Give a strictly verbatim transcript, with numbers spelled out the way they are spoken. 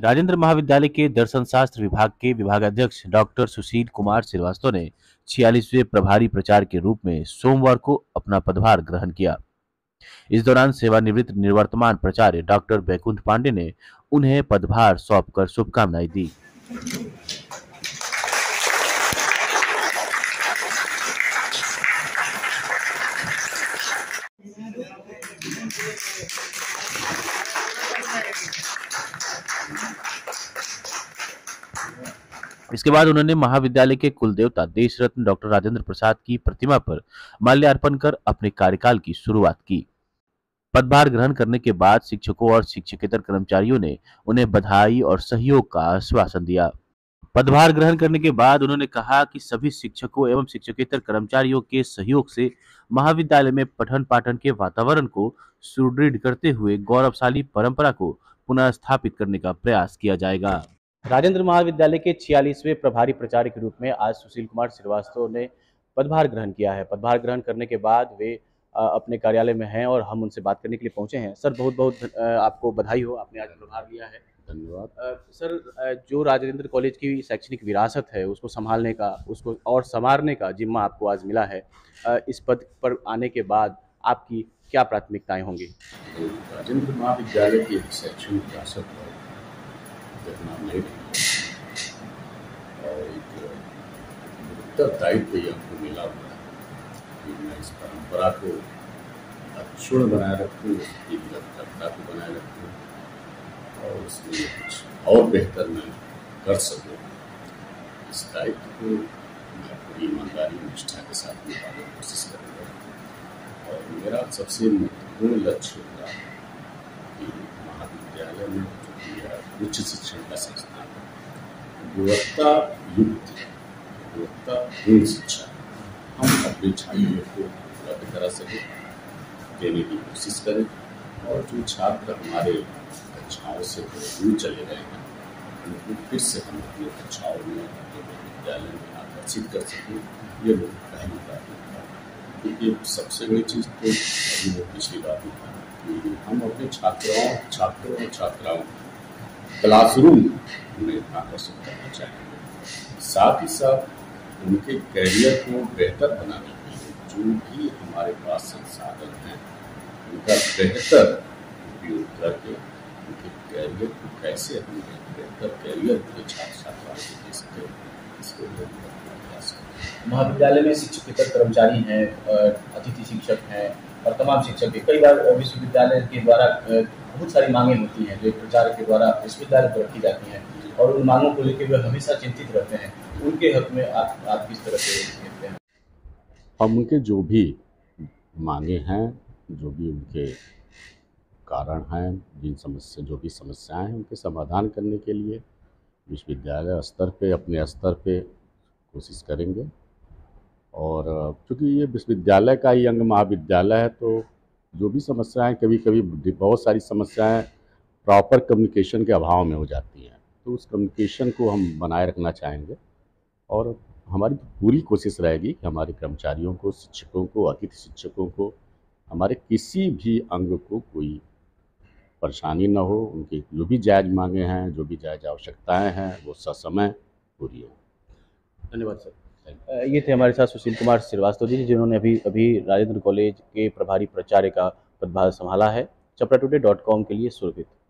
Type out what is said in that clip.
राजेंद्र महाविद्यालय के दर्शन शास्त्र विभाग के विभागाध्यक्ष डॉक्टर सुशील कुमार श्रीवास्तव ने छियालीसवें प्रभारी प्राचार्य के रूप में सोमवार को अपना पदभार ग्रहण किया। इस दौरान सेवानिवृत्त निवर्तमान प्राचार्य डॉक्टर बैकुंठ पांडे ने उन्हें पदभार सौंपकर शुभकामनाएं दी। इसके बाद उन्होंने महाविद्यालय के कुलदेवता देश रत्न डॉक्टर राजेंद्र प्रसाद की प्रतिमा पर माल्यार्पण कर अपने कार्यकाल की शुरुआत की। पदभार ग्रहण करने के बाद शिक्षकों और शिक्षकेतर कर्मचारियों ने उन्हें बधाई और सहयोग का आश्वासन दिया। पदभार ग्रहण करने के बाद उन्होंने कहा कि सभी शिक्षकों एवं शिक्षकेतर कर्मचारियों के सहयोग से महाविद्यालय में पठन पाठन के वातावरण को सुदृढ़ करते हुए गौरवशाली परंपरा को पुनः स्थापित करने का प्रयास किया जाएगा। राजेंद्र महाविद्यालय के छियालीसवें प्रभारी प्राचार्य के रूप में आज सुशील कुमार श्रीवास्तव ने पदभार ग्रहण किया है। पदभार ग्रहण करने के बाद वे अपने कार्यालय में हैं और हम उनसे बात करने के लिए पहुंचे हैं। सर, बहुत बहुत आपको बधाई हो, आपने आज प्रभार लिया है। धन्यवाद। सर, जो राजेंद्र कॉलेज की शैक्षणिक विरासत है उसको संभालने का, उसको और संवारने का जिम्मा आपको आज मिला है। इस पद पर आने के बाद आपकी क्या प्राथमिकताएं होंगी? राजेंद्र महाविद्यालय की शैक्षणिक विरासत पर नहीं और एक उत्तरदायित्व हमको मिला हुआ है कि मैं इस परंपरा को अक्षुण्ण बनाए रखूँ, उसकी निरंतरता को बनाए रखूँ और उसमें कुछ और बेहतर मैं कर सकूँ। इस दायित्व को मैं पूरी ईमानदारी निष्ठा के साथ निभाने की कोशिश करूँगा और मेरा सबसे महत्वपूर्ण लक्ष्य होगा कि महाविद्यालय में उच्च शिक्षण का संस्थान गुणवत्ता युक्त गुणवत्तापूर्ण शिक्षा हम अपने छात्रों को उपलब्ध करा सकें, देने की कोशिश करें और जो छात्र हमारे कक्षाओं से दूर चले गए हैं उनको फिर से हम अपनी कक्षाओं में अपने विद्यालय में आकर्षित कर सकें। ये लोग पहली प्राथमिकता है, क्योंकि सबसे बड़ी चीज़ तो अभी वो पिछली बात ही था कि हम अपने छात्राओं छात्रों और छात्राओं क्लासरूम में आकर्षित करना चाहेंगे। साथ ही साथ उनके कैरियर को बेहतर बनाने के लिए जो भी हमारे पास संसाधन हैं उनका बेहतर उपयोग करके उनके कैरियर को कैसे हम बेहतर कैरियर के छात्र छात्राओं को दे सकें, इसको प्रयास करें। महाविद्यालय में शिक्षकेतर कर्मचारी हैं, अतिथि शिक्षक हैं और तमाम शिक्षक हैं। कई बार विश्वविद्यालय के द्वारा बहुत सारी मांगें होती हैं जो एक प्राचार्य के द्वारा विश्वविद्यालय पर रखी जाती हैं और उन मांगों को लेकर वे हमेशा चिंतित रहते हैं। उनके हक में आप आप किस तरह से देखते हैं? हम उनके जो भी मांगे हैं, जो भी उनके कारण हैं, जिन समस्या जो भी समस्याएं हैं उनके समाधान करने के लिए विश्वविद्यालय स्तर पे अपने स्तर पे कोशिश करेंगे। और चूँकि ये विश्वविद्यालय का ही अंग महाविद्यालय है तो जो भी समस्याएं कभी कभी बहुत सारी समस्याएं प्रॉपर कम्युनिकेशन के अभाव में हो जाती हैं, तो उस कम्युनिकेशन को हम बनाए रखना चाहेंगे और हमारी पूरी कोशिश रहेगी कि हमारे कर्मचारियों को, शिक्षकों को, अतिथि शिक्षकों को, हमारे किसी भी अंग को कोई परेशानी न हो। उनकी जो भी जायज़ मांगे हैं, जो भी जायज़ आवश्यकताएँ हैं वो ससमय पूरी हो। धन्यवाद सर। ये थे हमारे साथ सुशील कुमार श्रीवास्तव जी जिन्होंने अभी अभी राजेंद्र कॉलेज के प्रभारी प्राचार्य का पदभार संभाला है। चपड़ा टुडे डॉट कॉम के लिए सुरभित।